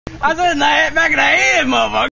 I said in the back of the head, motherfucker.